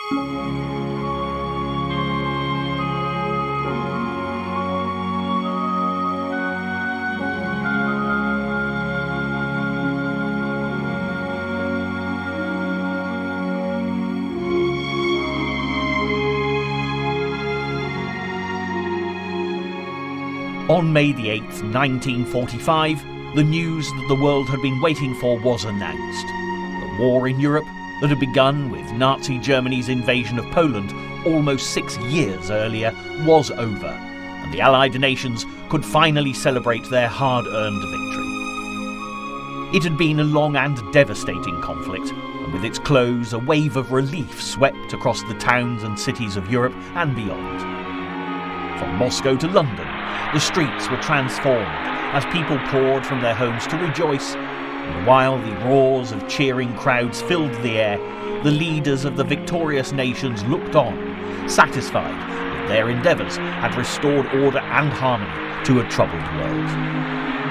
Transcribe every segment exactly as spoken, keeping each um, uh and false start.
On May the eighth, nineteen forty-five, the news that the world had been waiting for was announced. The war in Europe, that had begun with Nazi Germany's invasion of Poland almost six years earlier, was over, and the Allied nations could finally celebrate their hard-earned victory. It had been a long and devastating conflict, and with its close, a wave of relief swept across the towns and cities of Europe and beyond. From Moscow to London, the streets were transformed as people poured from their homes to rejoice, and while the roars of cheering crowds filled the air, the leaders of the victorious nations looked on, satisfied that their endeavours had restored order and harmony to a troubled world.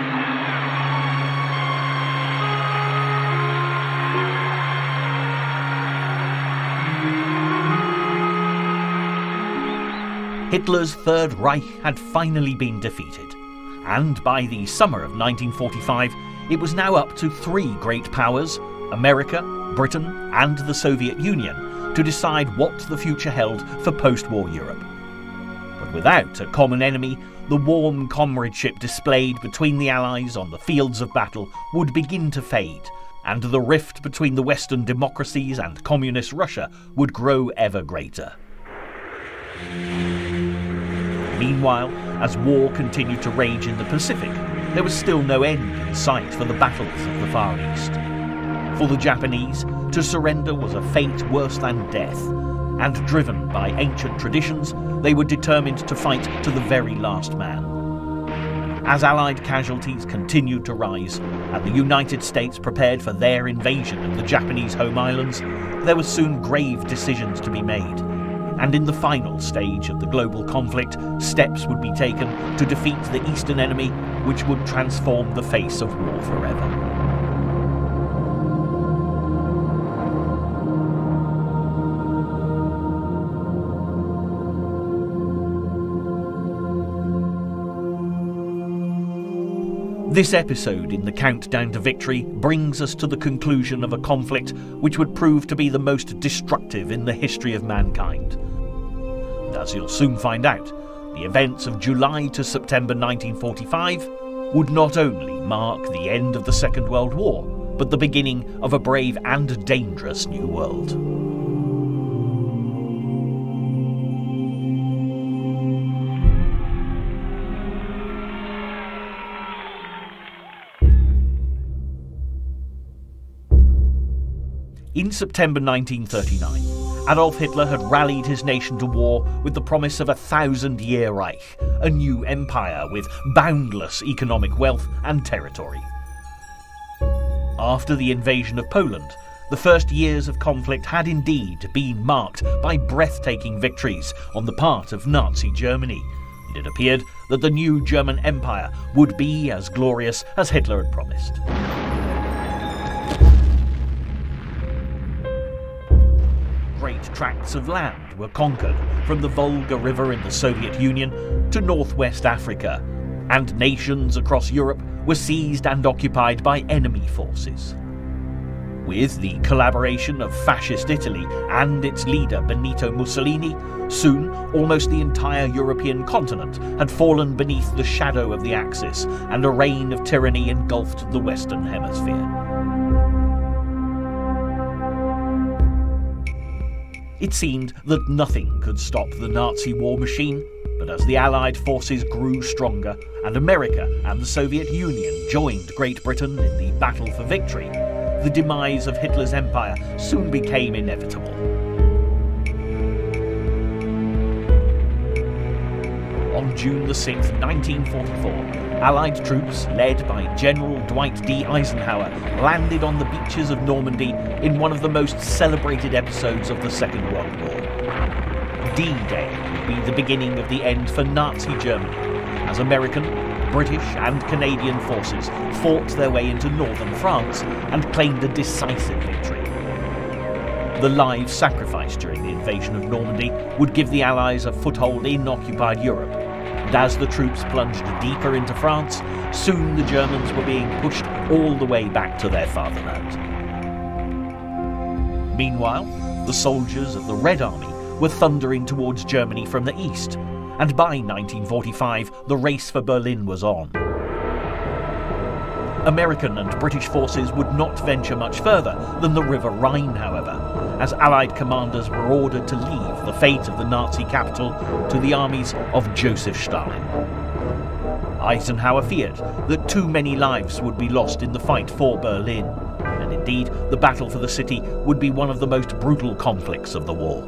Hitler's Third Reich had finally been defeated, and by the summer of nineteen forty-five, it was now up to three great powers, America, Britain and the Soviet Union, to decide what the future held for post-war Europe. But without a common enemy, the warm comradeship displayed between the Allies on the fields of battle would begin to fade, and the rift between the Western democracies and communist Russia would grow ever greater. Meanwhile, as war continued to rage in the Pacific, there was still no end in sight for the battles of the Far East. For the Japanese, to surrender was a fate worse than death, and driven by ancient traditions, they were determined to fight to the very last man. As Allied casualties continued to rise, and the United States prepared for their invasion of the Japanese home islands, there were soon grave decisions to be made. And in the final stage of the global conflict, steps would be taken to defeat the Eastern enemy, which would transform the face of war forever. This episode in the Countdown to Victory brings us to the conclusion of a conflict which would prove to be the most destructive in the history of mankind. And as you'll soon find out, the events of July to September nineteen forty-five would not only mark the end of the Second World War, but the beginning of a brave and dangerous new world. In September nineteen thirty-nine, Adolf Hitler had rallied his nation to war with the promise of a thousand-year Reich, a new empire with boundless economic wealth and territory. After the invasion of Poland, the first years of conflict had indeed been marked by breathtaking victories on the part of Nazi Germany, and it appeared that the new German Empire would be as glorious as Hitler had promised. Great tracts of land were conquered, from the Volga River in the Soviet Union to northwest Africa, and nations across Europe were seized and occupied by enemy forces. With the collaboration of fascist Italy and its leader Benito Mussolini, soon almost the entire European continent had fallen beneath the shadow of the Axis, and a reign of tyranny engulfed the Western Hemisphere. It seemed that nothing could stop the Nazi war machine, but as the Allied forces grew stronger and America and the Soviet Union joined Great Britain in the battle for victory, the demise of Hitler's empire soon became inevitable. On June the sixth, nineteen forty-four, Allied troops, led by General Dwight D. Eisenhower, landed on the beaches of Normandy in one of the most celebrated episodes of the Second World War. D-Day would be the beginning of the end for Nazi Germany, as American, British and Canadian forces fought their way into northern France and claimed a decisive victory. the lives sacrificed during the invasion of Normandy would give the Allies a foothold in occupied Europe. And as the troops plunged deeper into France, soon the Germans were being pushed all the way back to their fatherland. Meanwhile, the soldiers of the Red Army were thundering towards Germany from the east, and by nineteen forty-five the race for Berlin was on. American and British forces would not venture much further than the River Rhine, however, as Allied commanders were ordered to leave the fate of the Nazi capital to the armies of Joseph Stalin. Eisenhower feared that too many lives would be lost in the fight for Berlin, and indeed the battle for the city would be one of the most brutal conflicts of the war.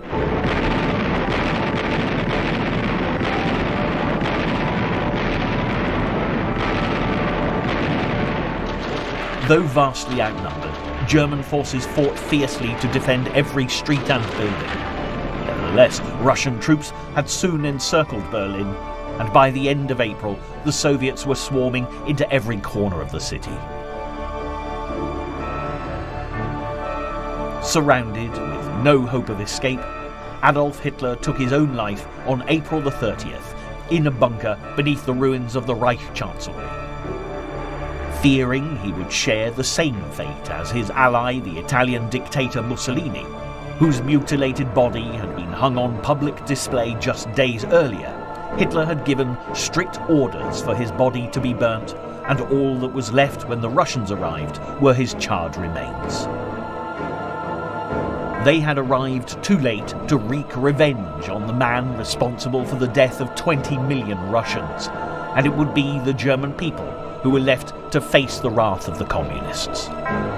Though vastly outnumbered, German forces fought fiercely to defend every street and building. Nevertheless, Russian troops had soon encircled Berlin, and by the end of April, the Soviets were swarming into every corner of the city. Surrounded with no hope of escape, Adolf Hitler took his own life on April the thirtieth in a bunker beneath the ruins of the Reich Chancellery. Fearing he would share the same fate as his ally, the Italian dictator Mussolini, whose mutilated body had been hung on public display just days earlier, Hitler had given strict orders for his body to be burnt, and all that was left when the Russians arrived were his charred remains. They had arrived too late to wreak revenge on the man responsible for the death of twenty million Russians, and it would be the German people who were left to face the wrath of the communists.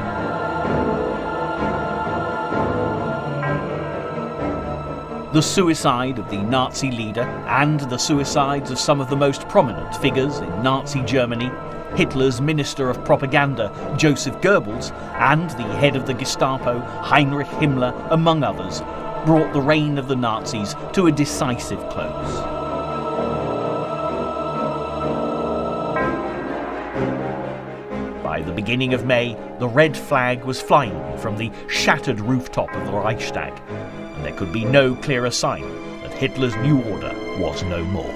The suicide of the Nazi leader and the suicides of some of the most prominent figures in Nazi Germany, Hitler's Minister of Propaganda, Joseph Goebbels, and the head of the Gestapo, Heinrich Himmler, among others, brought the reign of the Nazis to a decisive close. By the beginning of May, the red flag was flying from the shattered rooftop of the Reichstag, and there could be no clearer sign that Hitler's new order was no more.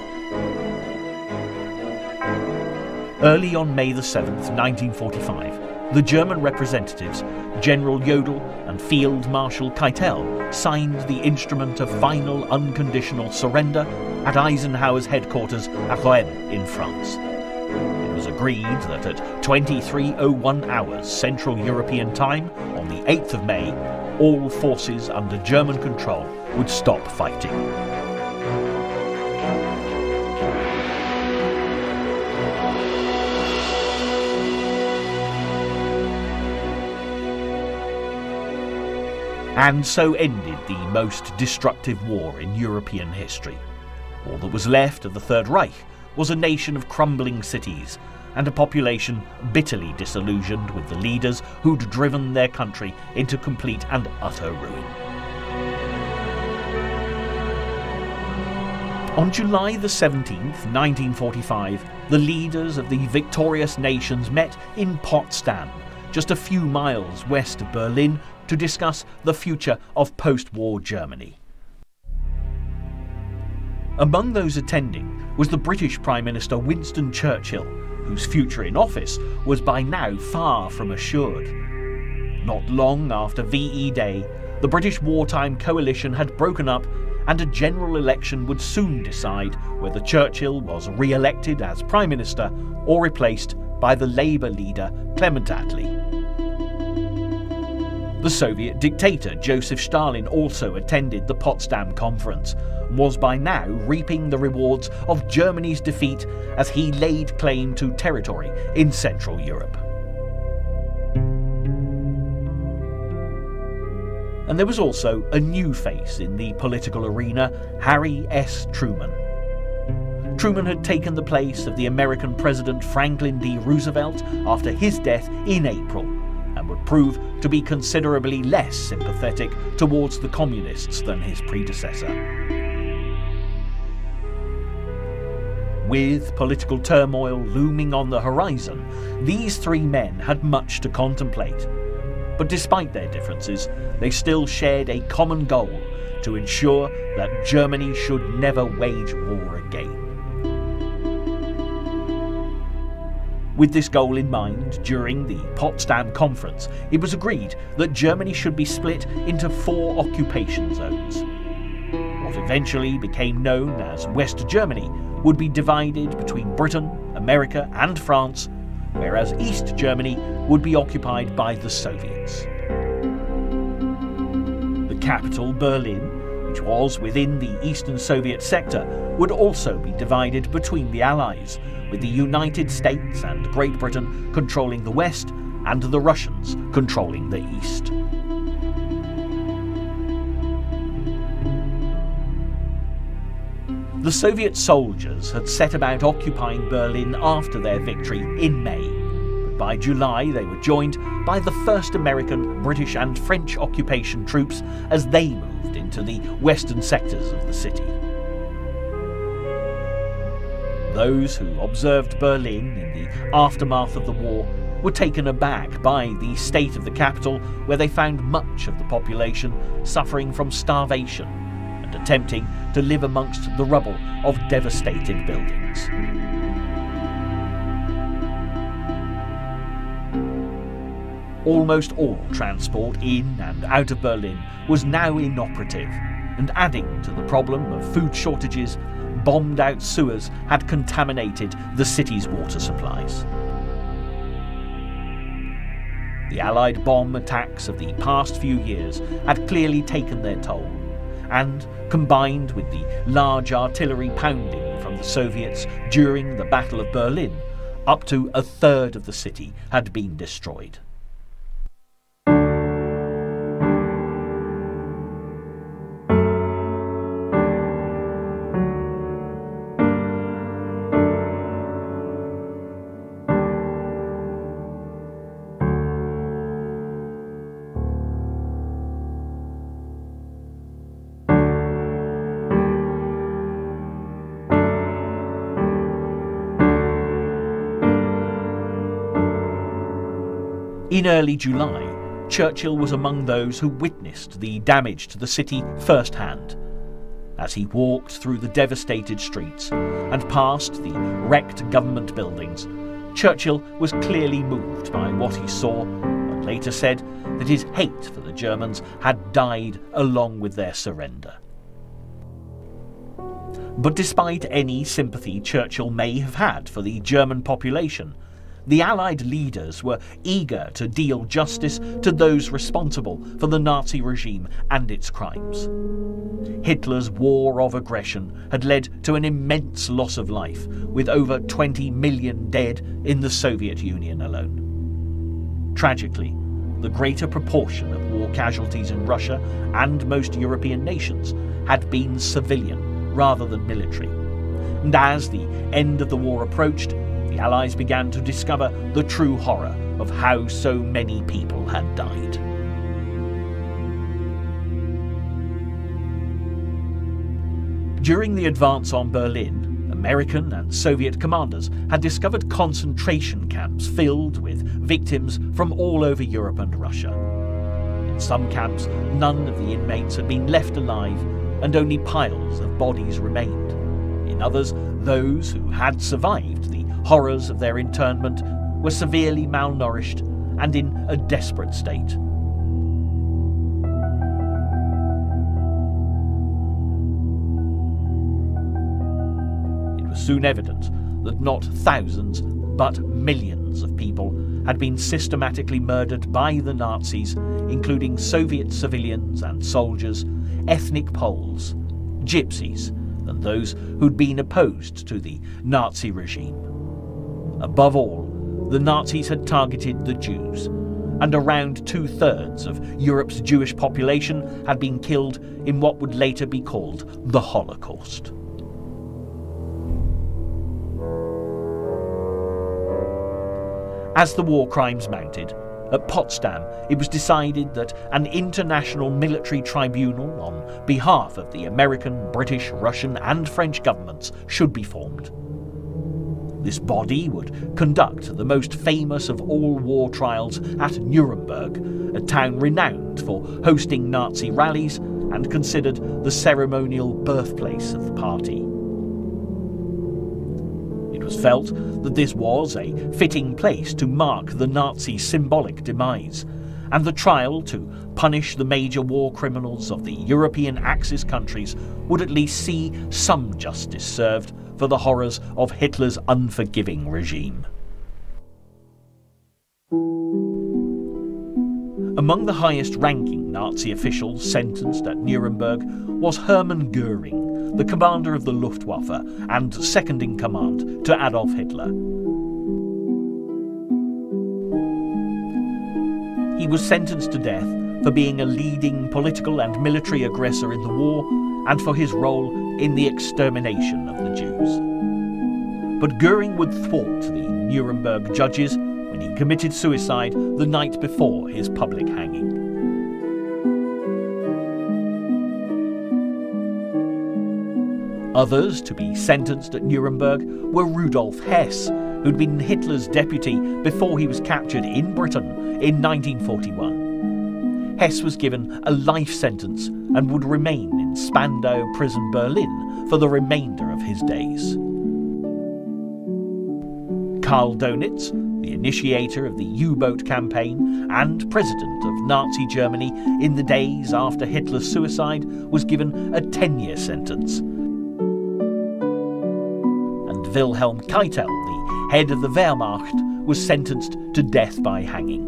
Early on May the seventh, nineteen forty-five, the German representatives, General Jodl and Field Marshal Keitel, signed the instrument of final unconditional surrender at Eisenhower's headquarters at Rouen in France. It was agreed that at twenty-three oh one hours Central European time on the eighth of May, all forces under German control would stop fighting. And so ended the most destructive war in European history. All that was left of the Third Reich was a nation of crumbling cities and a population bitterly disillusioned with the leaders who'd driven their country into complete and utter ruin. On July the seventeenth, nineteen forty-five, the leaders of the victorious nations met in Potsdam, just a few miles west of Berlin, to discuss the future of post-war Germany. Among those attending was the British Prime Minister Winston Churchill, whose future in office was by now far from assured. Not long after V E Day, the British wartime coalition had broken up, and a general election would soon decide whether Churchill was re-elected as Prime Minister or replaced by the Labour leader Clement Attlee. The Soviet dictator Joseph Stalin also attended the Potsdam Conference, and was by now reaping the rewards of Germany's defeat as he laid claim to territory in Central Europe. And there was also a new face in the political arena, Harry S. Truman. Truman had taken the place of the American President Franklin D. Roosevelt after his death in April, and would prove to be considerably less sympathetic towards the communists than his predecessor. With political turmoil looming on the horizon, these three men had much to contemplate. But despite their differences, they still shared a common goal to ensure that Germany should never wage war again. With this goal in mind, during the Potsdam Conference, it was agreed that Germany should be split into four occupation zones. What eventually became known as West Germany would be divided between Britain, America and France, whereas East Germany would be occupied by the Soviets. The capital, Berlin, which was within the Eastern Soviet sector, would also be divided between the Allies, with the United States and Great Britain controlling the West and the Russians controlling the East. The Soviet soldiers had set about occupying Berlin after their victory in May, but by July they were joined by the first American, British and French occupation troops as they moved into the western sectors of the city. Those who observed Berlin in the aftermath of the war were taken aback by the state of the capital, where they found much of the population suffering from starvation and attempting to live amongst the rubble of devastated buildings. Almost all transport in and out of Berlin was now inoperative, and adding to the problem of food shortages, bombed-out sewers had contaminated the city's water supplies. The Allied bomb attacks of the past few years had clearly taken their toll, and, combined with the large artillery pounding from the Soviets during the Battle of Berlin, up to a third of the city had been destroyed. In early July, Churchill was among those who witnessed the damage to the city firsthand. As he walked through the devastated streets and past the wrecked government buildings, Churchill was clearly moved by what he saw, and later said that his hate for the Germans had died along with their surrender. But despite any sympathy Churchill may have had for the German population, the Allied leaders were eager to deal justice to those responsible for the Nazi regime and its crimes. Hitler's war of aggression had led to an immense loss of life, with over twenty million dead in the Soviet Union alone. Tragically, the greater proportion of war casualties in Russia and most European nations had been civilian rather than military. And as the end of the war approached, the Allies began to discover the true horror of how so many people had died. During the advance on Berlin, American and Soviet commanders had discovered concentration camps filled with victims from all over Europe and Russia. In some camps, none of the inmates had been left alive, and only piles of bodies remained. In others, those who had survived the horrors of their internment were severely malnourished and in a desperate state. It was soon evident that not thousands, but millions of people had been systematically murdered by the Nazis, including Soviet civilians and soldiers, ethnic Poles, gypsies, and those who'd been opposed to the Nazi regime. Above all, the Nazis had targeted the Jews, and around two-thirds of Europe's Jewish population had been killed in what would later be called the Holocaust. As the war crimes mounted, at Potsdam it was decided that an international military tribunal on behalf of the American, British, Russian and French governments should be formed. This body would conduct the most famous of all war trials at Nuremberg, a town renowned for hosting Nazi rallies and considered the ceremonial birthplace of the party. It was felt that this was a fitting place to mark the Nazi symbolic demise, and the trial to punish the major war criminals of the European Axis countries would at least see some justice served for the horrors of Hitler's unforgiving regime. Among the highest-ranking Nazi officials sentenced at Nuremberg was Hermann Göring, the commander of the Luftwaffe and second-in-command to Adolf Hitler. He was sentenced to death for being a leading political and military aggressor in the war and for his role in the extermination of the Jews. But Göring would thwart the Nuremberg judges when he committed suicide the night before his public hanging. Others to be sentenced at Nuremberg were Rudolf Hess, who'd been Hitler's deputy before he was captured in Britain in nineteen forty-one. Hess was given a life sentence and would remain in Spandau Prison, Berlin, for the remainder of his days. Karl Donitz, the initiator of the U-boat campaign and president of Nazi Germany in the days after Hitler's suicide, was given a ten-year sentence. And Wilhelm Keitel, the head of the Wehrmacht, was sentenced to death by hanging.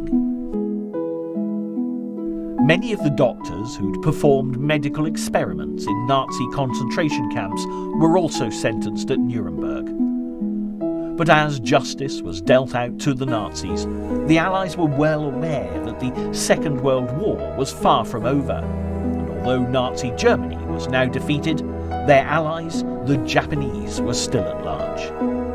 Many of the doctors who'd performed medical experiments in Nazi concentration camps were also sentenced at Nuremberg. But as justice was dealt out to the Nazis, the Allies were well aware that the Second World War was far from over, and although Nazi Germany was now defeated, their allies, the Japanese, were still at large.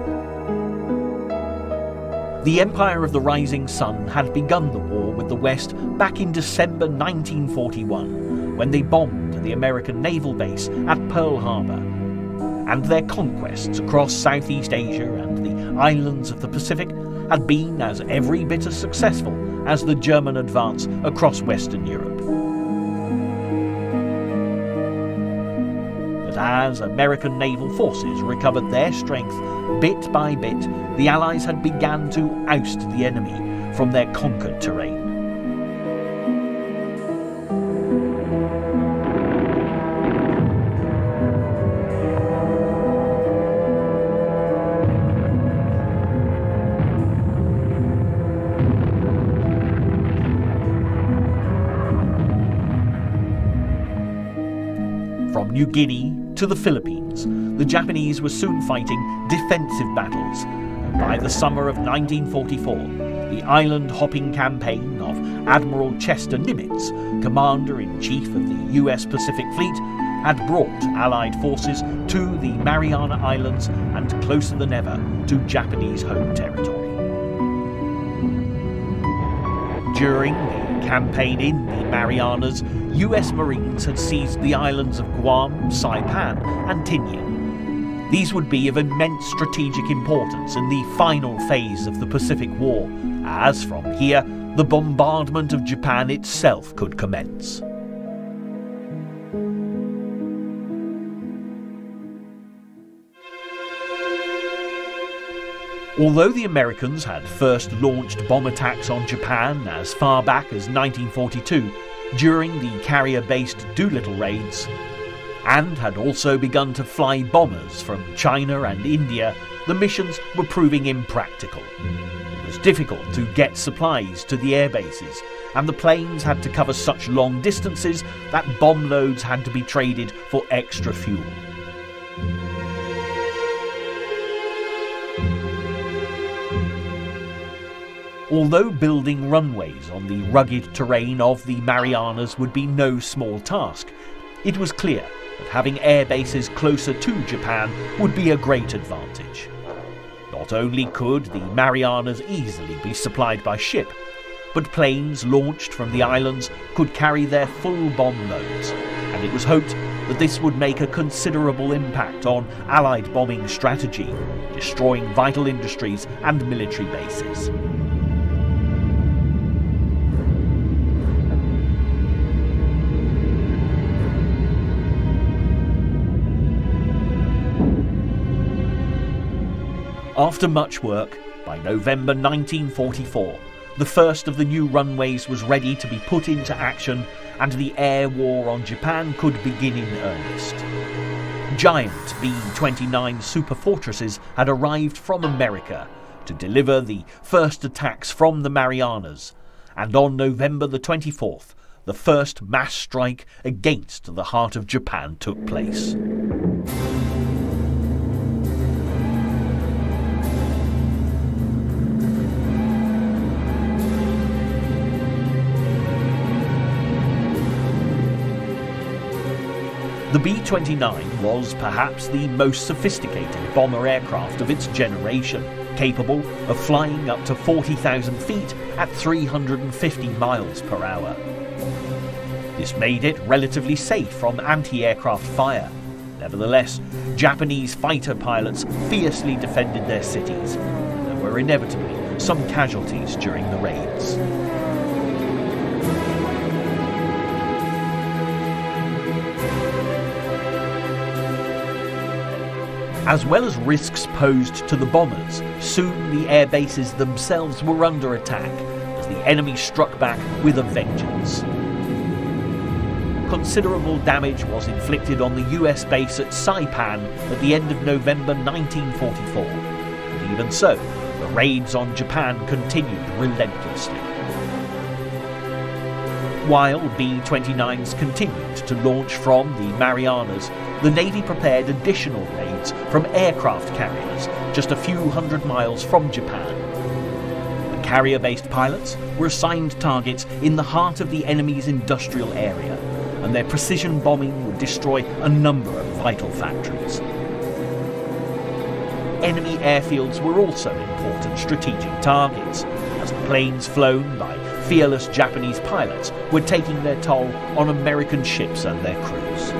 The Empire of the Rising Sun had begun the war with the West back in December nineteen forty-one, when they bombed the American naval base at Pearl Harbor. And their conquests across Southeast Asia and the islands of the Pacific had been as every bit as successful as the German advance across Western Europe. But as American naval forces recovered their strength, bit by bit, the Allies had begun to oust the enemy from their conquered terrain. From New Guinea to the Philippines, the Japanese were soon fighting defensive battles. By the summer of nineteen forty-four, the island-hopping campaign of Admiral Chester Nimitz, Commander-in-Chief of the U S Pacific Fleet, had brought Allied forces to the Mariana Islands and closer than ever to Japanese home territory. During the campaign in the Marianas, U S Marines had seized the islands of Guam, Saipan and Tinian. These would be of immense strategic importance in the final phase of the Pacific War, as from here the bombardment of Japan itself could commence. Although the Americans had first launched bomb attacks on Japan as far back as nineteen forty-two, during the carrier-based Doolittle raids, and had also begun to fly bombers from China and India, the missions were proving impractical. It was difficult to get supplies to the air bases, and the planes had to cover such long distances that bomb loads had to be traded for extra fuel. Although building runways on the rugged terrain of the Marianas would be no small task, it was clear that having air bases closer to Japan would be a great advantage. Not only could the Marianas easily be supplied by ship, but planes launched from the islands could carry their full bomb loads, and it was hoped that this would make a considerable impact on Allied bombing strategy, destroying vital industries and military bases. After much work, by November nineteen forty-four, the first of the new runways was ready to be put into action and the air war on Japan could begin in earnest. Giant B twenty-nine superfortresses had arrived from America to deliver the first attacks from the Marianas, and on November the twenty-fourth, the first mass strike against the heart of Japan took place. The B twenty-nine was perhaps the most sophisticated bomber aircraft of its generation, capable of flying up to forty thousand feet at three hundred fifty miles per hour. This made it relatively safe from anti-aircraft fire. Nevertheless, Japanese fighter pilots fiercely defended their cities, and there were inevitably some casualties during the raids. As well as risks posed to the bombers, soon the air bases themselves were under attack as the enemy struck back with a vengeance. Considerable damage was inflicted on the U S base at Saipan at the end of November nineteen forty-four, and even so, the raids on Japan continued relentlessly. While B twenty-nines continued to launch from the Marianas, the Navy prepared additional raids from aircraft carriers just a few hundred miles from Japan. The carrier-based pilots were assigned targets in the heart of the enemy's industrial area, and their precision bombing would destroy a number of vital factories. Enemy airfields were also important strategic targets, as the planes flown by fearless Japanese pilots were taking their toll on American ships and their crews.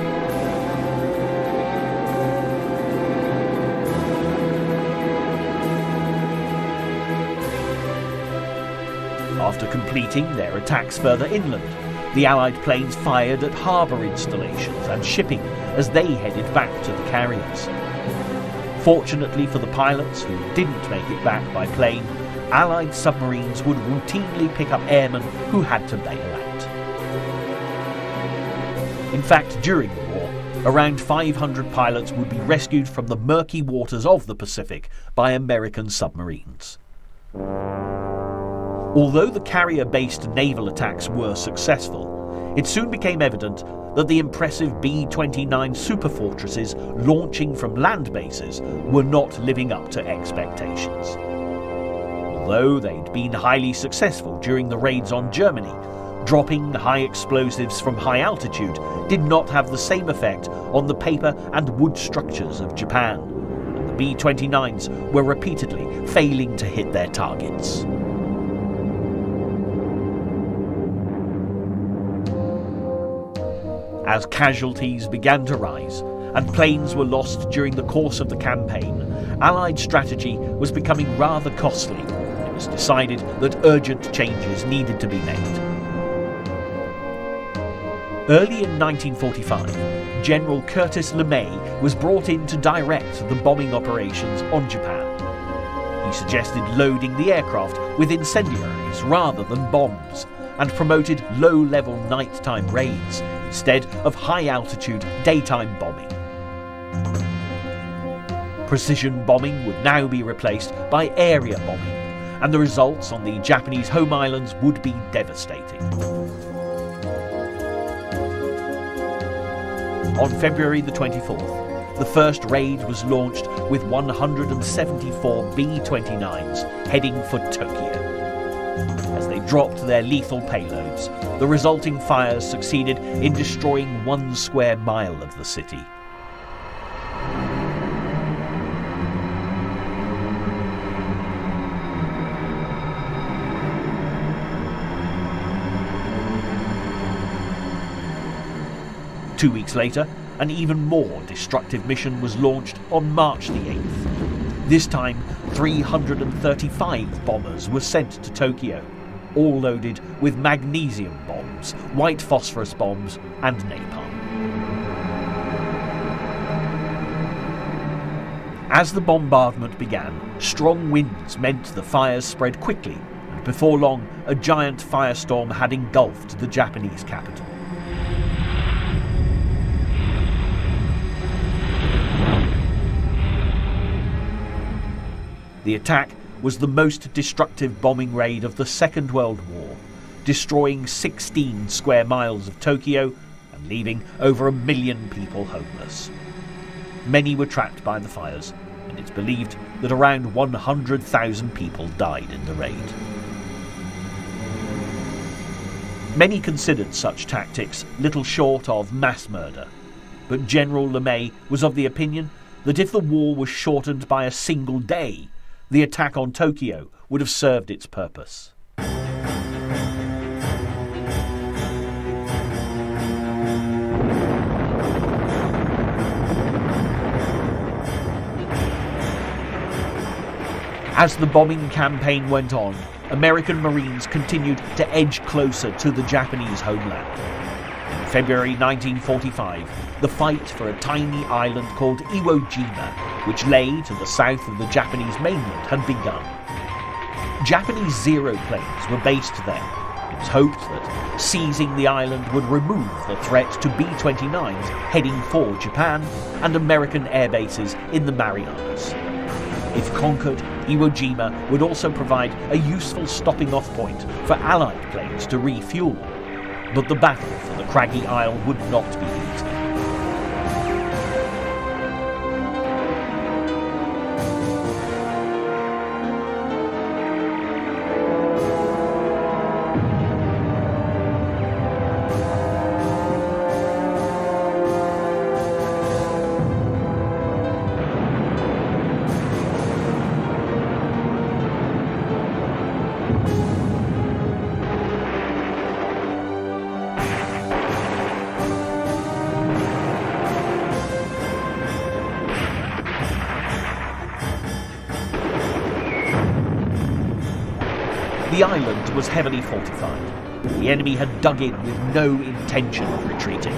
After completing their attacks further inland, the Allied planes fired at harbour installations and shipping as they headed back to the carriers. Fortunately for the pilots who didn't make it back by plane, Allied submarines would routinely pick up airmen who had to bail out. In fact, during the war, around five hundred pilots would be rescued from the murky waters of the Pacific by American submarines. Although the carrier-based naval attacks were successful, it soon became evident that the impressive B twenty-nine superfortresses launching from land bases were not living up to expectations. Although they'd been highly successful during the raids on Germany, dropping high explosives from high altitude did not have the same effect on the paper and wood structures of Japan, and the B twenty-nines were repeatedly failing to hit their targets. As casualties began to rise and planes were lost during the course of the campaign, Allied strategy was becoming rather costly, and it was decided that urgent changes needed to be made. Early in nineteen forty-five, General Curtis LeMay was brought in to direct the bombing operations on Japan. He suggested loading the aircraft with incendiaries rather than bombs, and promoted low-level nighttime raids instead of high-altitude daytime bombing. Precision bombing would now be replaced by area bombing, and the results on the Japanese home islands would be devastating. On February the twenty-fourth, the first raid was launched with one hundred seventy-four B twenty-nines heading for Tokyo. As they dropped their lethal payloads, the resulting fires succeeded in destroying one square mile of the city. Two weeks later, an even more destructive mission was launched on March the eighth. This time, three hundred thirty-five bombers were sent to Tokyo, all loaded with magnesium bombs, white phosphorus bombs, and napalm. As the bombardment began, strong winds meant the fires spread quickly, and before long, a giant firestorm had engulfed the Japanese capital. The attack was the most destructive bombing raid of the Second World War, destroying sixteen square miles of Tokyo and leaving over a million people homeless. Many were trapped by the fires, and it's believed that around one hundred thousand people died in the raid. Many considered such tactics little short of mass murder, but General LeMay was of the opinion that if the war was shortened by a single day, the attack on Tokyo would have served its purpose. As the bombing campaign went on, American Marines continued to edge closer to the Japanese homeland. In February nineteen forty-five, the fight for a tiny island called Iwo Jima, which lay to the south of the Japanese mainland, had begun. Japanese Zero planes were based there. It was hoped that seizing the island would remove the threat to B twenty-nines heading for Japan and American air bases in the Marianas. If conquered, Iwo Jima would also provide a useful stopping-off point for Allied planes to refuel. But the battle for the craggy isle would not be easy. The island was heavily fortified. The enemy had dug in with no intention of retreating.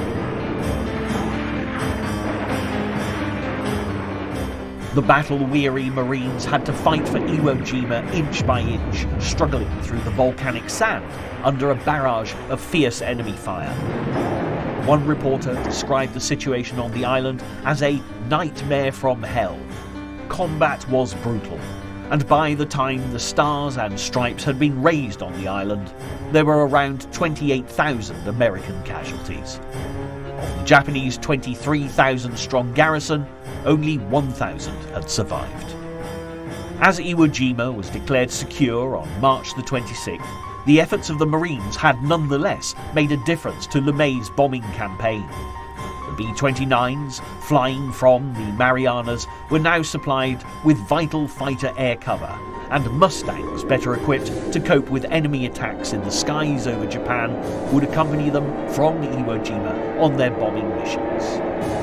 The battle-weary Marines had to fight for Iwo Jima inch by inch, struggling through the volcanic sand under a barrage of fierce enemy fire. One reporter described the situation on the island as a nightmare from hell. Combat was brutal, and by the time the Stars and Stripes had been raised on the island, there were around twenty-eight thousand American casualties. Of the Japanese twenty-three thousand strong garrison, only one thousand had survived. As Iwo Jima was declared secure on March the twenty-sixth, the efforts of the Marines had nonetheless made a difference to LeMay's bombing campaign. The B twenty-nines, flying from the Marianas, were now supplied with vital fighter air cover, and Mustangs better equipped to cope with enemy attacks in the skies over Japan would accompany them from Iwo Jima on their bombing missions.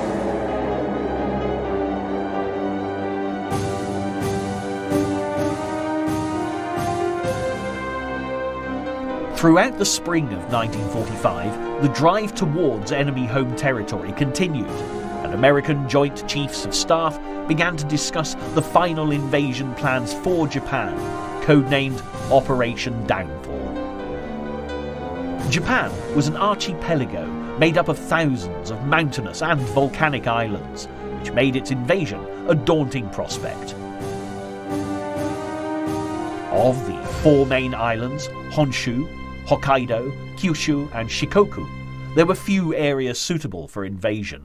Throughout the spring of nineteen forty-five, the drive towards enemy home territory continued, and American Joint Chiefs of Staff began to discuss the final invasion plans for Japan, codenamed Operation Downfall. Japan was an archipelago made up of thousands of mountainous and volcanic islands, which made its invasion a daunting prospect. Of the four main islands, Honshu, Hokkaido, Kyushu and Shikoku, there were few areas suitable for invasion.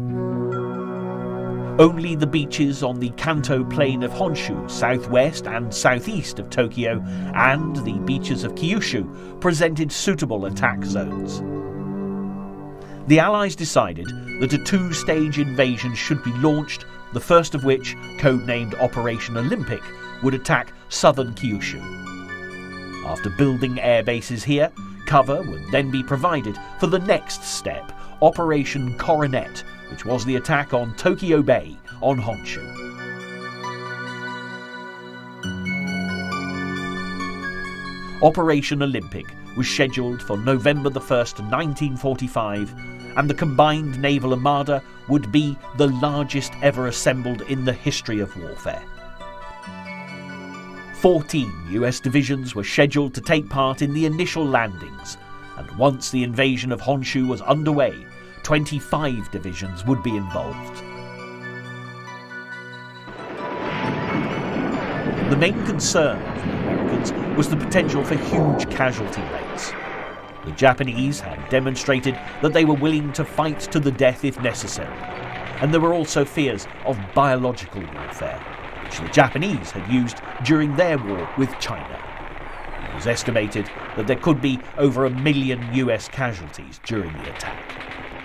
Only the beaches on the Kanto plain of Honshu, southwest and southeast of Tokyo, and the beaches of Kyushu presented suitable attack zones. The Allies decided that a two-stage invasion should be launched, the first of which, codenamed Operation Olympic, would attack southern Kyushu. After building air bases here, cover would then be provided for the next step, Operation Coronet, which was the attack on Tokyo Bay on Honshu. Operation Olympic was scheduled for November the first, nineteen forty-five, and the combined naval armada would be the largest ever assembled in the history of warfare. Fourteen U S divisions were scheduled to take part in the initial landings, and once the invasion of Honshu was underway, twenty-five divisions would be involved. The main concern for the Americans was the potential for huge casualty rates. The Japanese had demonstrated that they were willing to fight to the death if necessary, and there were also fears of biological warfare, which the Japanese had used during their war with China. It was estimated that there could be over a million U S casualties during the attack.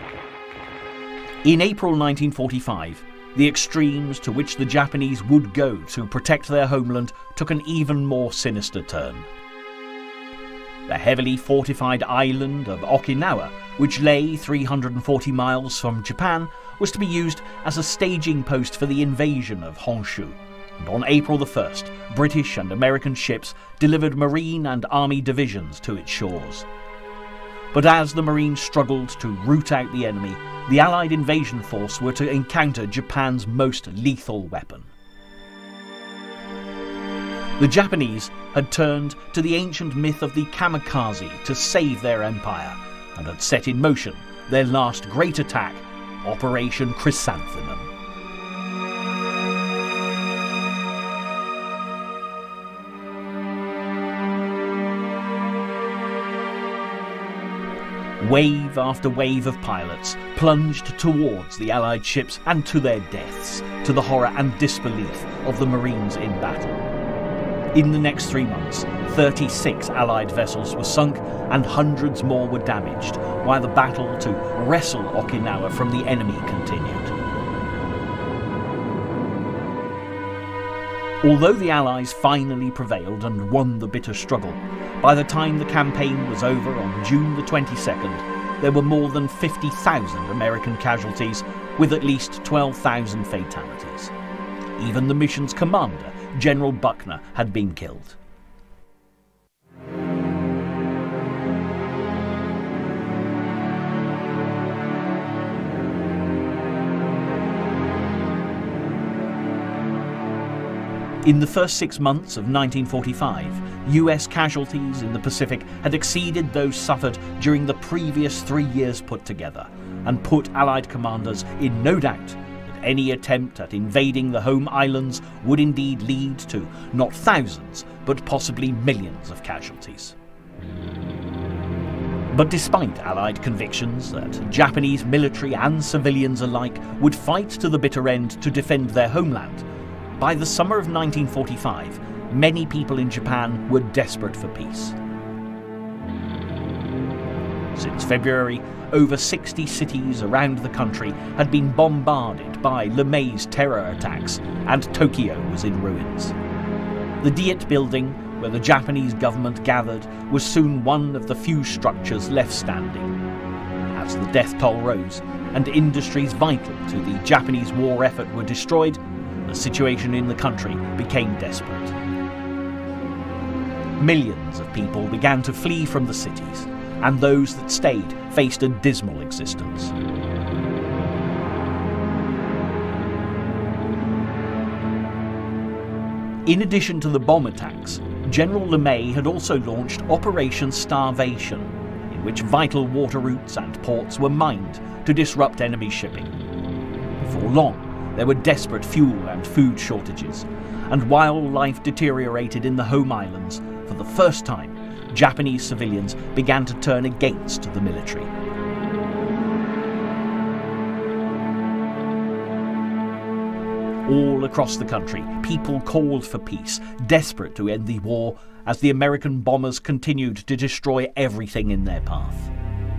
In April nineteen forty-five, the extremes to which the Japanese would go to protect their homeland took an even more sinister turn. The heavily fortified island of Okinawa, which lay three hundred forty miles from Japan, was to be used as a staging post for the invasion of Honshu, and on April the first, British and American ships delivered Marine and Army divisions to its shores. But as the Marines struggled to root out the enemy, the Allied invasion force were to encounter Japan's most lethal weapon. The Japanese had turned to the ancient myth of the kamikaze to save their empire, and had set in motion their last great attack, Operation Chrysanthemum. Wave after wave of pilots plunged towards the Allied ships and to their deaths, to the horror and disbelief of the Marines in battle. In the next three months, thirty-six Allied vessels were sunk and hundreds more were damaged, while the battle to wrestle Okinawa from the enemy continued. Although the Allies finally prevailed and won the bitter struggle, by the time the campaign was over on June the twenty-second, there were more than fifty thousand American casualties, with at least twelve thousand fatalities. Even the mission's commander, General Buckner, had been killed. In the first six months of nineteen forty-five, U S casualties in the Pacific had exceeded those suffered during the previous three years put together, and put Allied commanders in no doubt that any attempt at invading the home islands would indeed lead to not thousands, but possibly millions of casualties. But despite Allied convictions that Japanese military and civilians alike would fight to the bitter end to defend their homeland, by the summer of nineteen forty-five, many people in Japan were desperate for peace. Since February, over sixty cities around the country had been bombarded by LeMay's terror attacks, and Tokyo was in ruins. The Diet building, where the Japanese government gathered, was soon one of the few structures left standing. As the death toll rose, and industries vital to the Japanese war effort were destroyed, the situation in the country became desperate. Millions of people began to flee from the cities, and those that stayed faced a dismal existence. In addition to the bomb attacks, General LeMay had also launched Operation Starvation, in which vital water routes and ports were mined to disrupt enemy shipping. Before long, there were desperate fuel and food shortages, and while life deteriorated in the home islands, for the first time, Japanese civilians began to turn against the military. All across the country, people called for peace, desperate to end the war, as the American bombers continued to destroy everything in their path.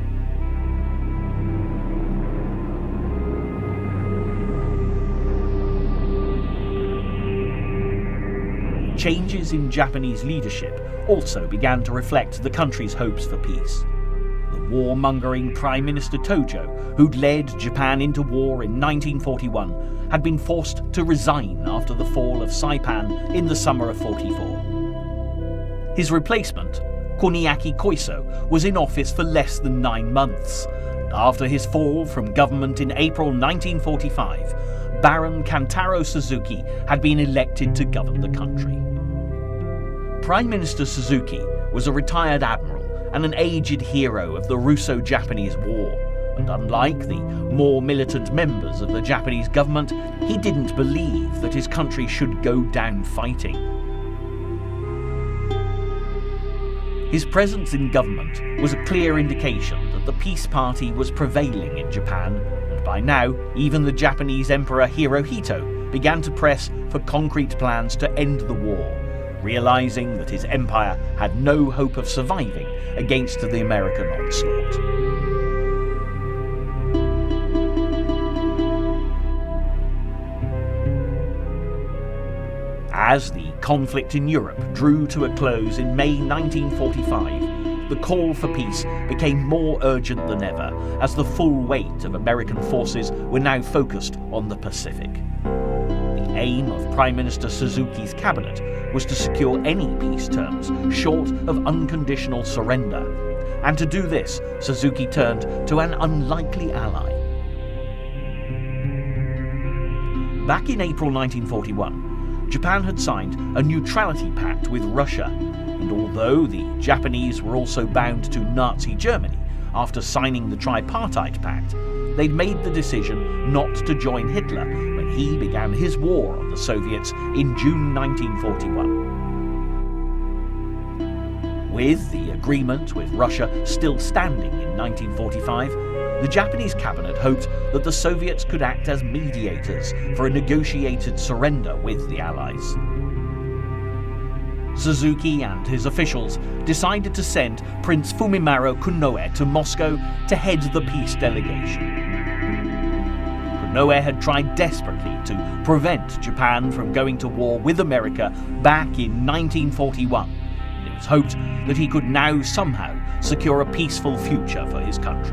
Changes in Japanese leadership also began to reflect the country's hopes for peace. The warmongering Prime Minister Tojo, who'd led Japan into war in nineteen forty-one, had been forced to resign after the fall of Saipan in the summer of forty-four. His replacement, Kuniaki Koiso, was in office for less than nine months. After his fall from government in April nineteen forty-five, Baron Kantaro Suzuki had been elected to govern the country. Prime Minister Suzuki was a retired admiral and an aged hero of the Russo-Japanese War, and unlike the more militant members of the Japanese government, he didn't believe that his country should go down fighting. His presence in government was a clear indication that the peace party was prevailing in Japan, and by now, even the Japanese Emperor Hirohito began to press for concrete plans to end the war, realizing that his empire had no hope of surviving against the American onslaught. As the conflict in Europe drew to a close in May nineteen forty-five, the call for peace became more urgent than ever as the full weight of American forces were now focused on the Pacific. The aim of Prime Minister Suzuki's cabinet was to secure any peace terms short of unconditional surrender, and to do this, Suzuki turned to an unlikely ally. Back in April nineteen forty-one, Japan had signed a neutrality pact with Russia, and although the Japanese were also bound to Nazi Germany after signing the Tripartite Pact, they'd made the decision not to join Hitler when he began his war on the Soviets in June nineteen forty-one. With the agreement with Russia still standing in nineteen forty-five, the Japanese cabinet hoped that the Soviets could act as mediators for a negotiated surrender with the Allies. Suzuki and his officials decided to send Prince Fumimaro Konoe to Moscow to head the peace delegation. Konoe had tried desperately to prevent Japan from going to war with America back in nineteen forty-one. It was hoped that he could now somehow secure a peaceful future for his country.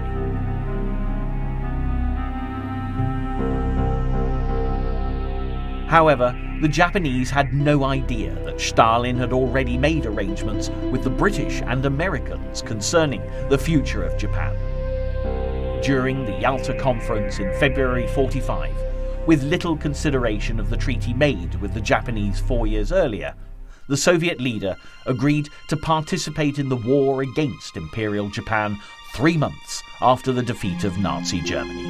However, the Japanese had no idea that Stalin had already made arrangements with the British and Americans concerning the future of Japan. During the Yalta Conference in February forty-five, with little consideration of the treaty made with the Japanese four years earlier, the Soviet leader agreed to participate in the war against Imperial Japan three months after the defeat of Nazi Germany.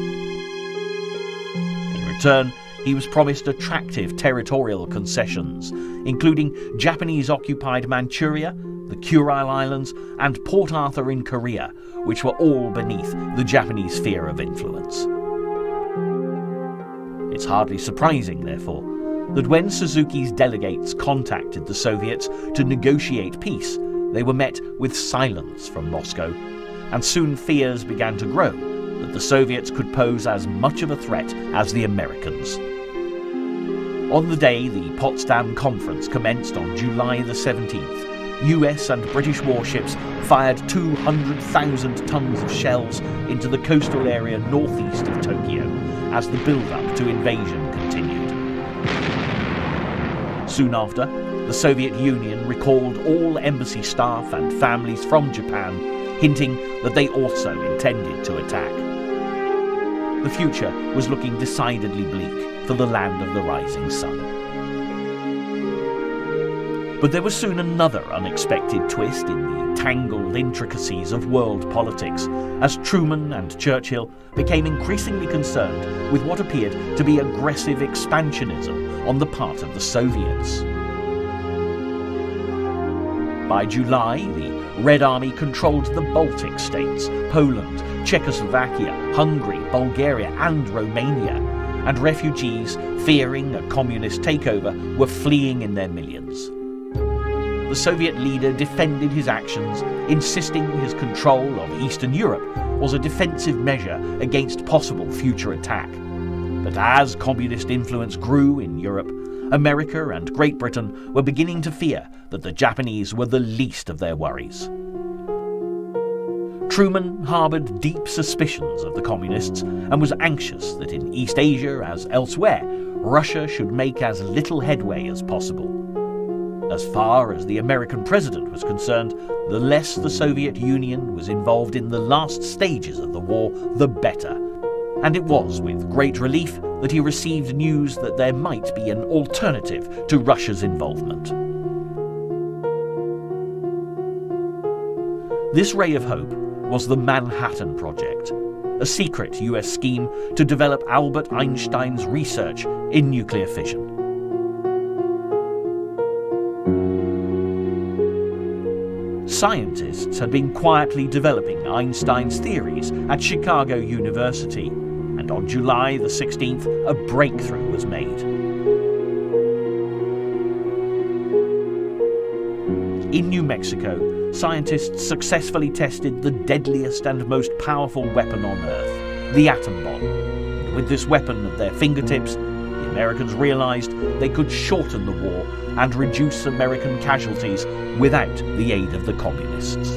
In return, he was promised attractive territorial concessions, including Japanese-occupied Manchuria, the Kuril Islands, and Port Arthur in Korea, which were all beneath the Japanese sphere of influence. It's hardly surprising, therefore, that when Suzuki's delegates contacted the Soviets to negotiate peace, they were met with silence from Moscow, and soon fears began to grow that the Soviets could pose as much of a threat as the Americans. On the day the Potsdam Conference commenced on July the seventeenth, U S and British warships fired two hundred thousand tons of shells into the coastal area northeast of Tokyo as the build-up to invasion continued. Soon after, the Soviet Union recalled all embassy staff and families from Japan, hinting that they also intended to attack. The future was looking decidedly bleak for the land of the rising sun. But there was soon another unexpected twist in the tangled intricacies of world politics, as Truman and Churchill became increasingly concerned with what appeared to be aggressive expansionism on the part of the Soviets. By July, the Red Army controlled the Baltic states, Poland, Czechoslovakia, Hungary, Bulgaria and Romania, and refugees, fearing a communist takeover, were fleeing in their millions. The Soviet leader defended his actions, insisting his control of Eastern Europe was a defensive measure against possible future attack. But as communist influence grew in Europe, America and Great Britain were beginning to fear that the Japanese were the least of their worries. Truman harboured deep suspicions of the Communists and was anxious that in East Asia, as elsewhere, Russia should make as little headway as possible. As far as the American president was concerned, the less the Soviet Union was involved in the last stages of the war, the better. And it was with great relief that he received news that there might be an alternative to Russia's involvement. This ray of hope was the Manhattan Project, a secret U S scheme to develop Albert Einstein's research in nuclear fission. Scientists had been quietly developing Einstein's theories at Chicago University, and on July the sixteenth, a breakthrough was made. In New Mexico, scientists successfully tested the deadliest and most powerful weapon on Earth, the atom bomb. And with this weapon at their fingertips, the Americans realized they could shorten the war and reduce American casualties without the aid of the Communists.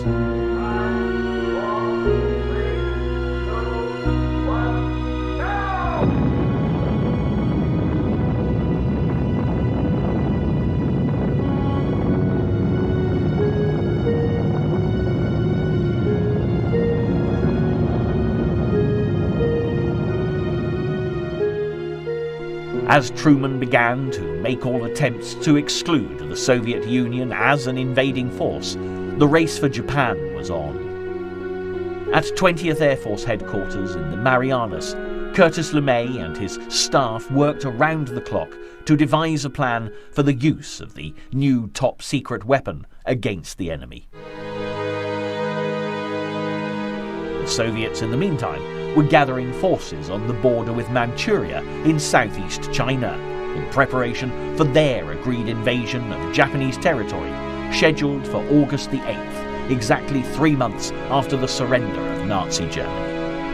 As Truman began to make all attempts to exclude the Soviet Union as an invading force, the race for Japan was on. At twentieth Air Force Headquarters in the Marianas, Curtis LeMay and his staff worked around the clock to devise a plan for the use of the new top-secret weapon against the enemy. The Soviets, in the meantime, were gathering forces on the border with Manchuria in southeast China in preparation for their agreed invasion of Japanese territory, scheduled for August the eighth, exactly three months after the surrender of Nazi Germany.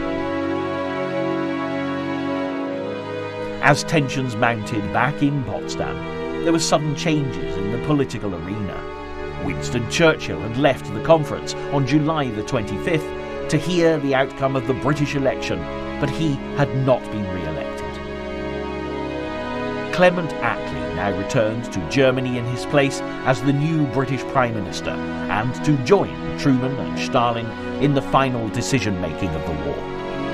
As tensions mounted back in Potsdam, there were sudden changes in the political arena. Winston Churchill had left the conference on July the twenty-fifth to hear the outcome of the British election, but he had not been re-elected. Clement Attlee now returned to Germany in his place as the new British Prime Minister and to join Truman and Stalin in the final decision-making of the war.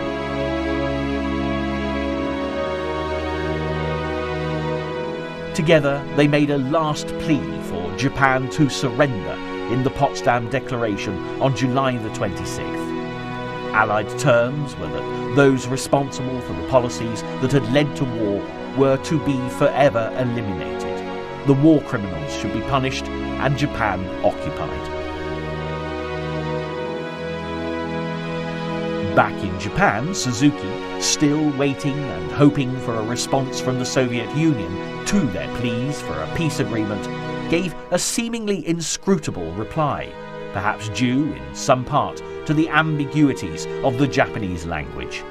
Together, they made a last plea for Japan to surrender in the Potsdam Declaration on July the twenty-sixth. Allied terms were that those responsible for the policies that had led to war were to be forever eliminated. The war criminals should be punished and Japan occupied. Back in Japan, Suzuki, still waiting and hoping for a response from the Soviet Union to their pleas for a peace agreement, gave a seemingly inscrutable reply, perhaps due in some part to the ambiguities of the Japanese language.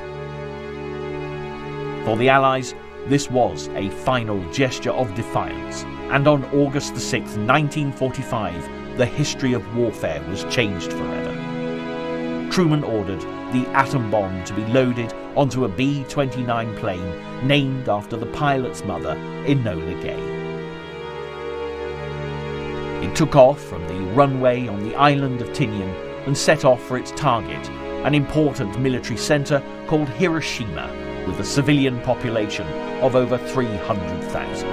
For the Allies, this was a final gesture of defiance, and on August the sixth, nineteen forty-five, the history of warfare was changed forever. Truman ordered the atom bomb to be loaded onto a B twenty-nine plane named after the pilot's mother, Enola Gay. It took off from the runway on the island of Tinian and set off for its target, an important military centre called Hiroshima, with a civilian population of over three hundred thousand.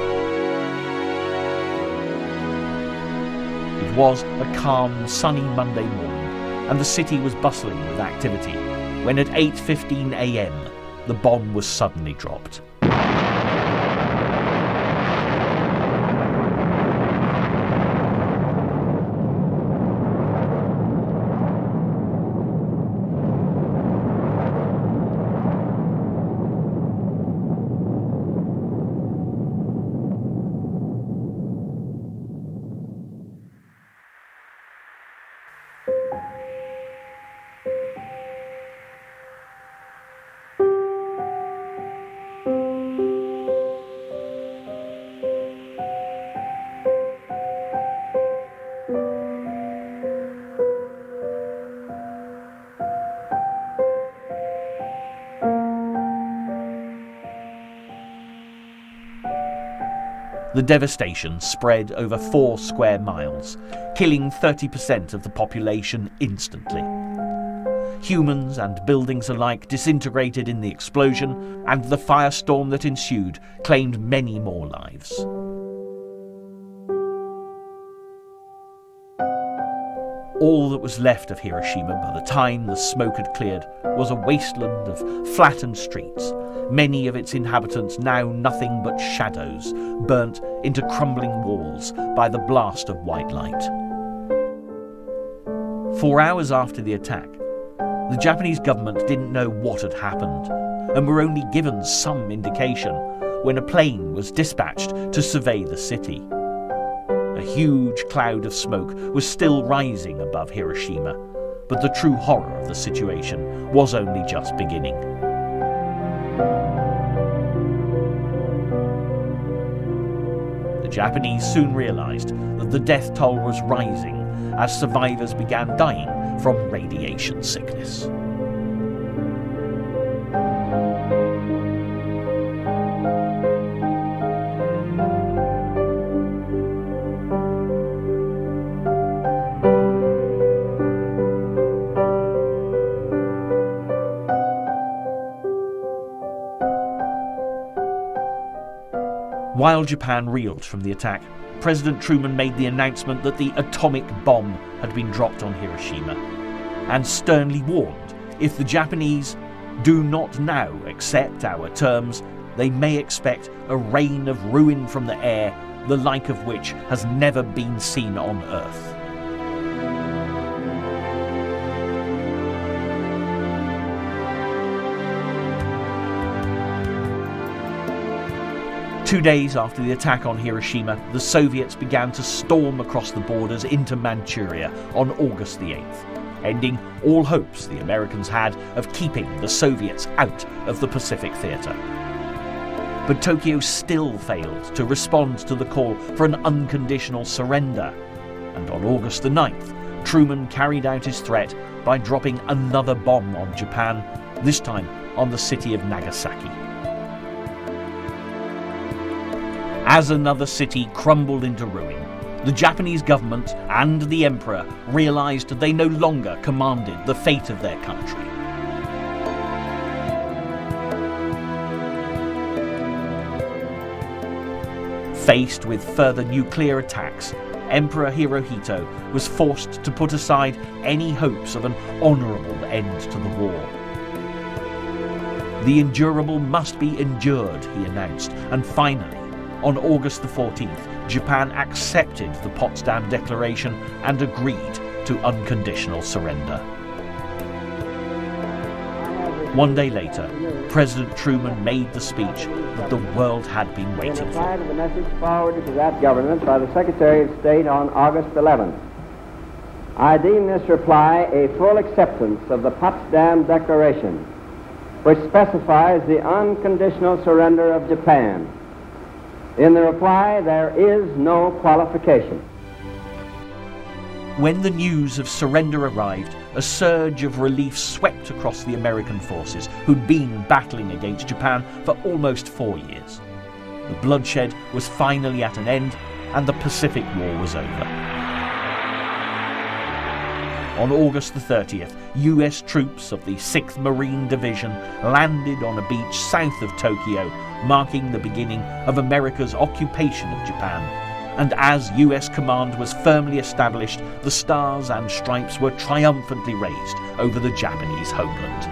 It was a calm, sunny Monday morning, and the city was bustling with activity, when at eight fifteen a m the bomb was suddenly dropped. The devastation spread over four square miles, killing thirty percent of the population instantly. Humans and buildings alike disintegrated in the explosion, and the firestorm that ensued claimed many more lives. All that was left of Hiroshima by the time the smoke had cleared was a wasteland of flattened streets, many of its inhabitants now nothing but shadows, burnt into crumbling walls by the blast of white light. Four hours after the attack, the Japanese government didn't know what had happened, and were only given some indication when a plane was dispatched to survey the city. A huge cloud of smoke was still rising above Hiroshima, but the true horror of the situation was only just beginning. The Japanese soon realized that the death toll was rising as survivors began dying from radiation sickness. While Japan reeled from the attack, President Truman made the announcement that the atomic bomb had been dropped on Hiroshima, and sternly warned if the Japanese do not now accept our terms, they may expect a rain of ruin from the air, the like of which has never been seen on Earth. Two days after the attack on Hiroshima, the Soviets began to storm across the borders into Manchuria on August the eighth, ending all hopes the Americans had of keeping the Soviets out of the Pacific Theatre. But Tokyo still failed to respond to the call for an unconditional surrender, and on August the ninth, Truman carried out his threat by dropping another bomb on Japan, this time on the city of Nagasaki. As another city crumbled into ruin, the Japanese government and the emperor realized they no longer commanded the fate of their country. Faced with further nuclear attacks, Emperor Hirohito was forced to put aside any hopes of an honourable end to the war. The endurable must be endured, he announced, and finally, on August the fourteenth, Japan accepted the Potsdam Declaration and agreed to unconditional surrender. One day later, President Truman made the speech that the world had been waiting for. In reply to the message forwarded to that government by the Secretary of State on August eleventh, I deem this reply a full acceptance of the Potsdam Declaration, which specifies the unconditional surrender of Japan. In the reply, there is no qualification. When the news of surrender arrived, a surge of relief swept across the American forces who'd been battling against Japan for almost four years. The bloodshed was finally at an end, and the Pacific War was over. On August the thirtieth, U S troops of the sixth Marine Division landed on a beach south of Tokyo, marking the beginning of America's occupation of Japan. And as U S command was firmly established, the stars and stripes were triumphantly raised over the Japanese homeland.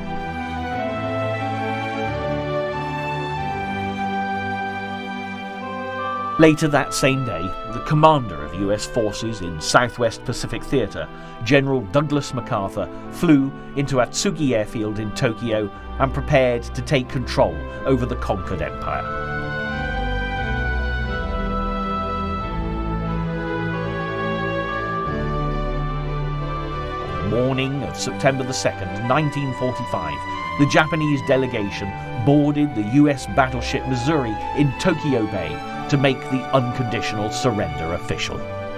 Later that same day, the commander of U S forces in Southwest Pacific Theatre, General Douglas MacArthur, flew into Atsugi Airfield in Tokyo and prepared to take control over the conquered empire. On the morning of September the second, nineteen forty-five, the Japanese delegation boarded the U S battleship Missouri in Tokyo Bay to make the unconditional surrender official.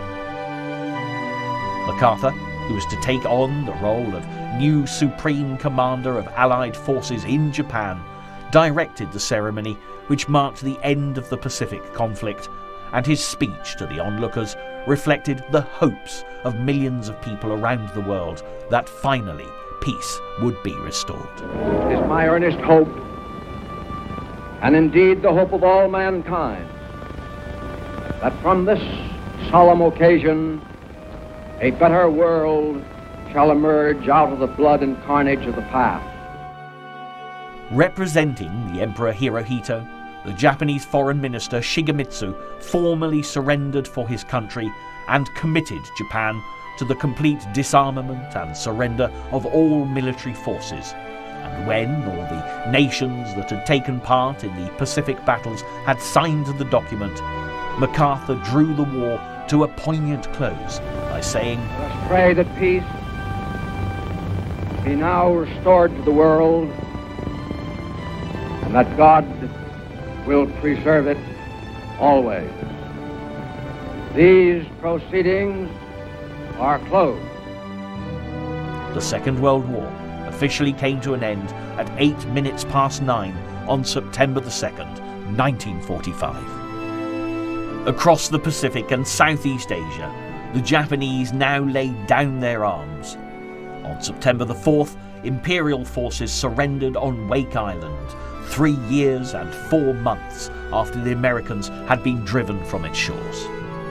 MacArthur, who was to take on the role of new Supreme Commander of Allied forces in Japan, directed the ceremony which marked the end of the Pacific conflict, and his speech to the onlookers reflected the hopes of millions of people around the world that finally peace would be restored. It is my earnest hope, and indeed the hope of all mankind, that from this solemn occasion a better world shall emerge out of the blood and carnage of the past. Representing the Emperor Hirohito, the Japanese Foreign Minister Shigemitsu formally surrendered for his country and committed Japan to the complete disarmament and surrender of all military forces. And when all the nations that had taken part in the Pacific battles had signed the document, MacArthur drew the war to a poignant close by saying, "Let us pray that peace be now restored to the world, and that God will preserve it always. These proceedings are closed." The Second World War officially came to an end at eight minutes past nine on September the second, nineteen forty-five. Across the Pacific and Southeast Asia, the Japanese now laid down their arms. On September the fourth, Imperial forces surrendered on Wake Island, three years and four months after the Americans had been driven from its shores.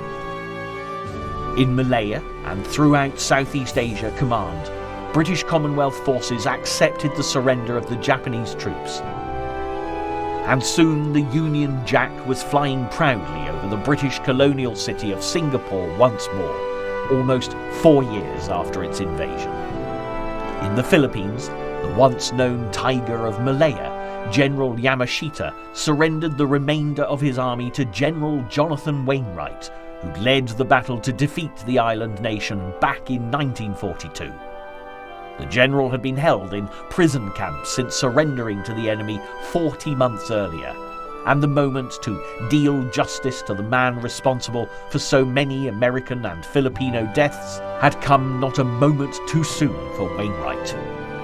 In Malaya and throughout Southeast Asia Command, British Commonwealth forces accepted the surrender of the Japanese troops. And soon the Union Jack was flying proudly over the British colonial city of Singapore once more, almost four years after its invasion. In the Philippines, the once known Tiger of Malaya, General Yamashita, surrendered the remainder of his army to General Jonathan Wainwright, who'd led the battle to defeat the island nation back in nineteen forty-two. The general had been held in prison camps since surrendering to the enemy forty months earlier, and the moment to deal justice to the man responsible for so many American and Filipino deaths had come not a moment too soon for Wainwright.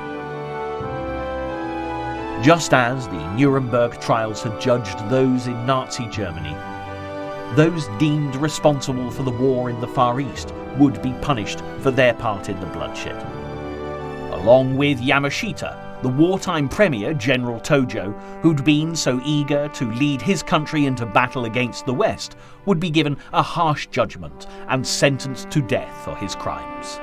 Just as the Nuremberg trials had judged those in Nazi Germany, those deemed responsible for the war in the Far East would be punished for their part in the bloodshed. Along with Yamashita, the wartime premier, General Tojo, who'd been so eager to lead his country into battle against the West, would be given a harsh judgment and sentenced to death for his crimes.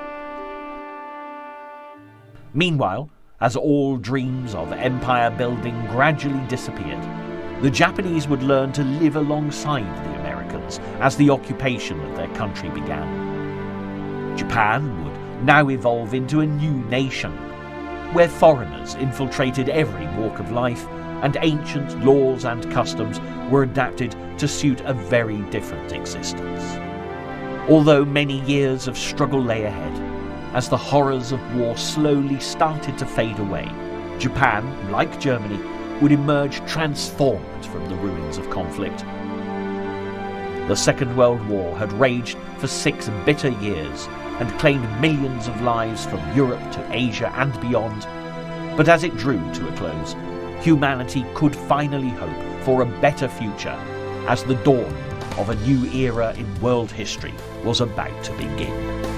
Meanwhile, as all dreams of empire building gradually disappeared, the Japanese would learn to live alongside the Americans as the occupation of their country began. Japan would now evolve into a new nation, where foreigners infiltrated every walk of life and ancient laws and customs were adapted to suit a very different existence. Although many years of struggle lay ahead, as the horrors of war slowly started to fade away, Japan, like Germany, would emerge transformed from the ruins of conflict. The Second World War had raged for six bitter years and claimed millions of lives from Europe to Asia and beyond. But as it drew to a close, humanity could finally hope for a better future as the dawn of a new era in world history was about to begin.